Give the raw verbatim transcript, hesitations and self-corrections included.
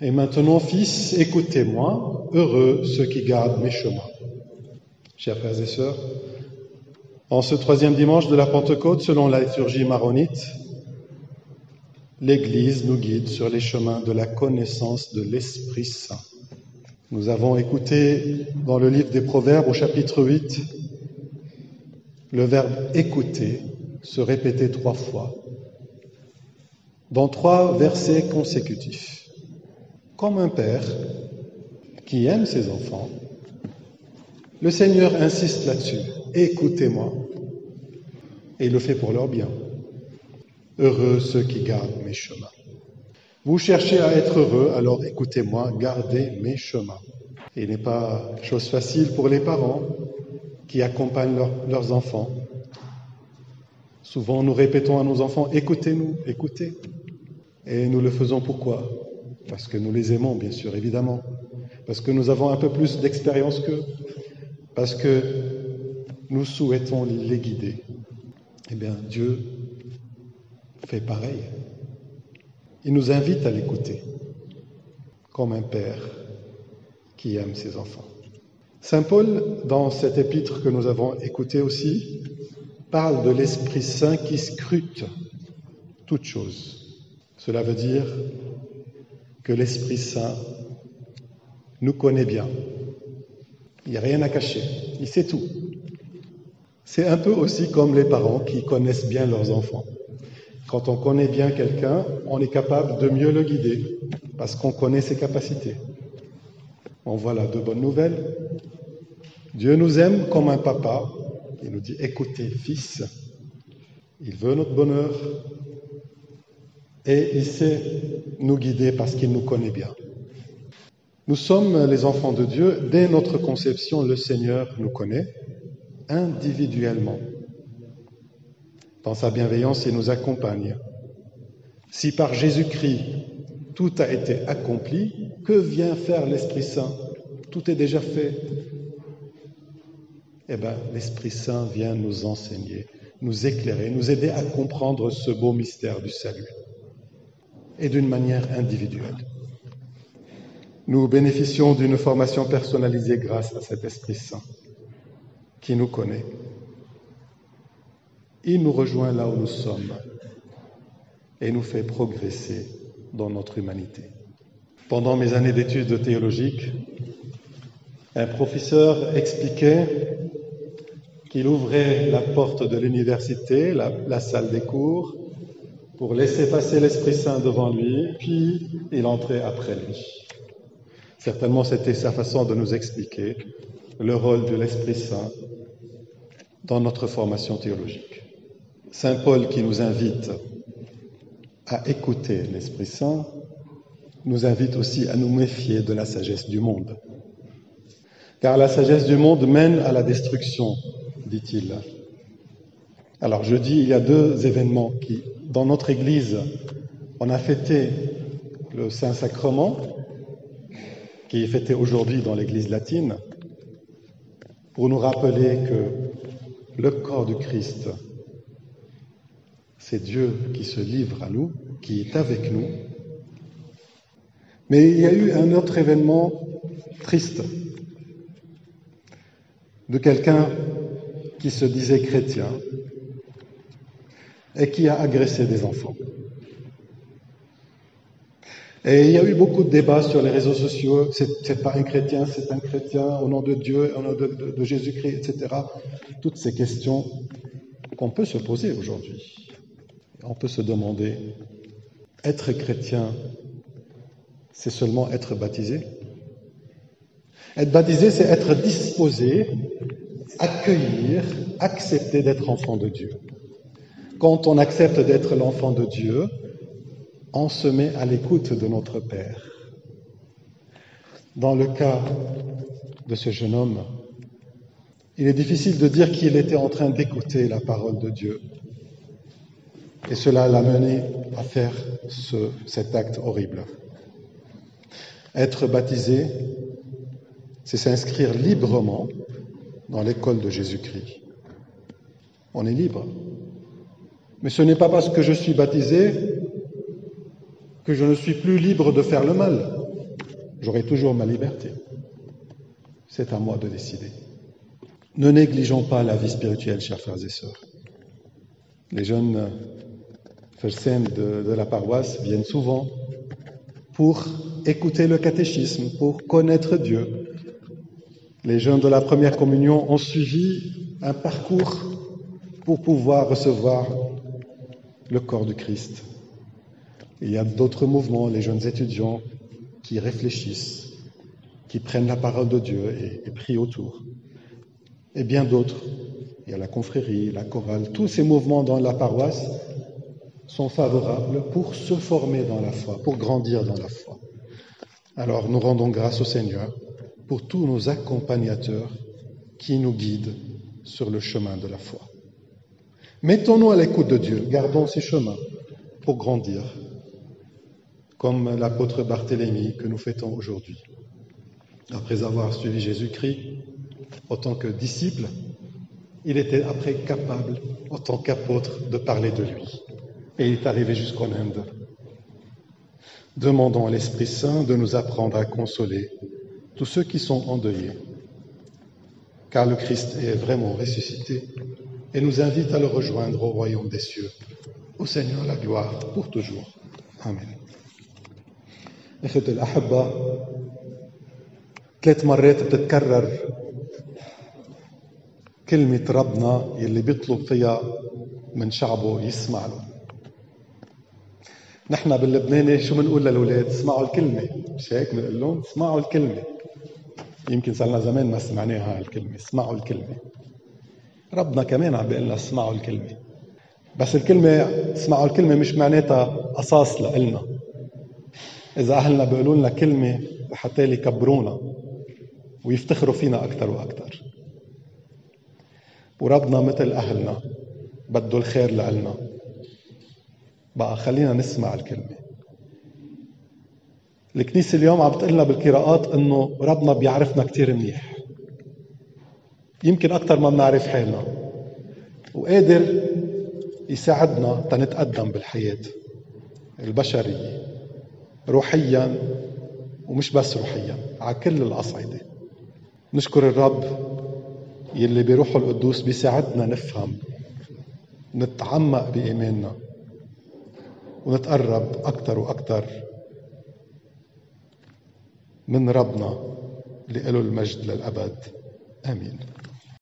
Et maintenant, fils, écoutez-moi, heureux ceux qui gardent mes chemins. Chers frères et sœurs, en ce troisième dimanche de la Pentecôte, selon la liturgie maronite, l'Église nous guide sur les chemins de la connaissance de l'Esprit Saint. Nous avons écouté dans le livre des Proverbes, au chapitre huit, le verbe « écouter » se répéter trois fois, dans trois versets consécutifs. Comme un père qui aime ses enfants, le Seigneur insiste là-dessus. « Écoutez-moi » et il le fait pour leur bien. Heureux ceux qui gardent mes chemins. Vous cherchez à être heureux, alors écoutez-moi, gardez mes chemins. Et il n'est pas chose facile pour les parents qui accompagnent leur, leurs enfants. Souvent, nous répétons à nos enfants, écoutez-nous, écoutez. Et nous le faisons pourquoi? Parce que nous les aimons, bien sûr, évidemment. Parce que nous avons un peu plus d'expérience qu'eux. Parce que nous souhaitons les guider. Eh bien, Dieu fait pareil. Il nous invite à l'écouter, comme un père qui aime ses enfants. Saint Paul, dans cet épître que nous avons écouté aussi, parle de l'Esprit Saint qui scrute toutes choses. Cela veut dire que l'Esprit Saint nous connaît bien. Il n'y a rien à cacher, il sait tout. C'est un peu aussi comme les parents qui connaissent bien leurs enfants. Quand on connaît bien quelqu'un, on est capable de mieux le guider, parce qu'on connaît ses capacités. Bon, voilà de bonnes nouvelles. Dieu nous aime comme un papa. Il nous dit, écoutez, fils, il veut notre bonheur et il sait nous guider parce qu'il nous connaît bien. Nous sommes les enfants de Dieu. Dès notre conception, le Seigneur nous connaît individuellement. Dans sa bienveillance, il nous accompagne. Si par Jésus-Christ, tout a été accompli, que vient faire l'Esprit Saint? Tout est déjà fait. Eh bien, l'Esprit Saint vient nous enseigner, nous éclairer, nous aider à comprendre ce beau mystère du salut. Et d'une manière individuelle. Nous bénéficions d'une formation personnalisée grâce à cet Esprit Saint qui nous connaît. Il nous rejoint là où nous sommes et nous fait progresser dans notre humanité. Pendant mes années d'études théologiques, un professeur expliquait qu'il ouvrait la porte de l'université, la, la salle des cours, pour laisser passer l'Esprit Saint devant lui, puis il entrait après lui. Certainement, c'était sa façon de nous expliquer le rôle de l'Esprit Saint dans notre formation théologique. Saint Paul, qui nous invite à écouter l'Esprit Saint, nous invite aussi à nous méfier de la sagesse du monde. Car la sagesse du monde mène à la destruction, dit-il. Alors jeudi, il y a deux événements qui, dans notre Église, on a fêté le Saint-Sacrement, qui est fêté aujourd'hui dans l'Église latine, pour nous rappeler que le corps du Christ, c'est Dieu qui se livre à nous, qui est avec nous. Mais il y a eu un autre événement triste de quelqu'un qui se disait chrétien et qui a agressé des enfants. Et il y a eu beaucoup de débats sur les réseaux sociaux. C'est, c'est pas un chrétien, c'est un chrétien, au nom de Dieu, au nom de, de, de Jésus-Christ, et cetera. Toutes ces questions qu'on peut se poser aujourd'hui. On peut se demander, être chrétien, c'est seulement être baptisé? Être baptisé, c'est être disposé, accueillir, accepter d'être enfant de Dieu. Quand on accepte d'être l'enfant de Dieu, on se met à l'écoute de notre Père. Dans le cas de ce jeune homme, il est difficile de dire qu'il était en train d'écouter la parole de Dieu. Et cela l'a mené à faire ce, cet acte horrible. Être baptisé, c'est s'inscrire librement dans l'école de Jésus-Christ. On est libre. Mais ce n'est pas parce que je suis baptisé que je ne suis plus libre de faire le mal. j'aurai toujours ma liberté. C'est à moi de décider. Ne négligeons pas la vie spirituelle, chers frères et sœurs. Les jeunes Fersen de, de la paroisse viennent souvent pour écouter le catéchisme, pour connaître Dieu. Les jeunes de la première communion ont suivi un parcours pour pouvoir recevoir le corps du Christ. Il y a d'autres mouvements, les jeunes étudiants qui réfléchissent, qui prennent la parole de Dieu et, et prient autour. Et bien d'autres. Il y a la confrérie, la chorale. Tous ces mouvements dans la paroisse sont favorables pour se former dans la foi, pour grandir dans la foi. Alors nous rendons grâce au Seigneur pour tous nos accompagnateurs qui nous guident sur le chemin de la foi. Mettons-nous à l'écoute de Dieu, gardons ces chemins pour grandir, comme l'apôtre Barthélemy que nous fêtons aujourd'hui. Après avoir suivi Jésus-Christ en tant que disciple, il était après capable, en tant qu'apôtre, de parler de lui. Et il est arrivé jusqu'en Inde. Demandons à l'Esprit Saint de nous apprendre à consoler tous ceux qui sont endeuillés, car le Christ est vraiment ressuscité et nous invite à le rejoindre au royaume des cieux. Au Seigneur la gloire pour toujours. Amen. إخوة الأحبة ثلاث مرات بتتكرر كلمة ربنا يلي بيطلب فيها من شعبه يسمع له. نحن باللبناني شو بنقول للأولاد؟ اسمعوا الكلمة، مش هيك بنقول لهم؟ اسمعوا الكلمة. يمكن صار لنا زمان ما سمعناها الكلمة، اسمعوا الكلمة. ربنا كمان عم بيقول لنا اسمعوا الكلمة. بس الكلمة اسمعوا الكلمة مش معناتها قصاص لإلنا. إذا أهلنا بيقولوا لنا كلمة حتى يكبرونا ويفتخروا فينا أكثر وأكثر. وربنا مثل أهلنا بده الخير لإلنا. بقى خلينا نسمع الكلمة. الكنيسة اليوم عم بتقلنا بالقراءات إنه ربنا بيعرفنا كتير منيح. يمكن أكثر ما بنعرف حالنا. وقادر يساعدنا تنتقدم بالحياة البشرية روحيا ومش بس روحيا على كل الأصعدة. نشكر الرب يلي بروحه القدوس بيساعدنا نفهم، نتعمق بإيماننا ونتقرب أكثر وأكثر من ربنا اللي له المجد للأبد. آمين.